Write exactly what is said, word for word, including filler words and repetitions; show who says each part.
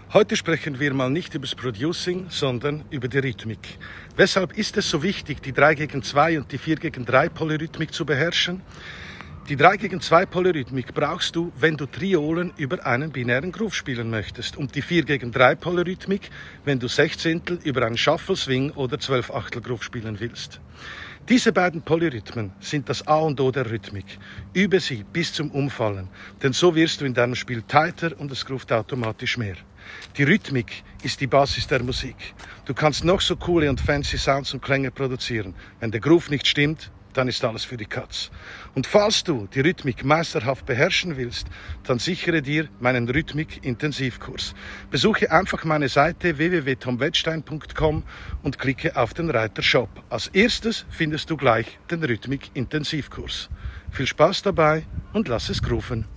Speaker 1: Heute sprechen wir mal nicht über das Producing, sondern über die Rhythmik. Weshalb ist es so wichtig, die drei gegen zwei und die vier gegen drei Polyrhythmik zu beherrschen? Die drei gegen zwei Polyrhythmik brauchst du, wenn du Triolen über einen binären Groove spielen möchtest. Und die vier gegen drei Polyrhythmik, wenn du Sechzehntel über einen Shuffle Swing oder zwölf Achtel Groove spielen willst. Diese beiden Polyrhythmen sind das A und O der Rhythmik. Übe sie bis zum Umfallen, denn so wirst du in deinem Spiel tighter und es groovt automatisch mehr. Die Rhythmik ist die Basis der Musik. Du kannst noch so coole und fancy Sounds und Klänge produzieren. Wenn der Groove nicht stimmt, dann ist alles für die Katz. Und falls du die Rhythmik meisterhaft beherrschen willst, dann sichere dir meinen Rhythmik-Intensivkurs. Besuche einfach meine Seite w w w punkt tom wettstein punkt com und klicke auf den Reiter Shop. Als erstes findest du gleich den Rhythmik-Intensivkurs. Viel Spaß dabei und lass es grooven.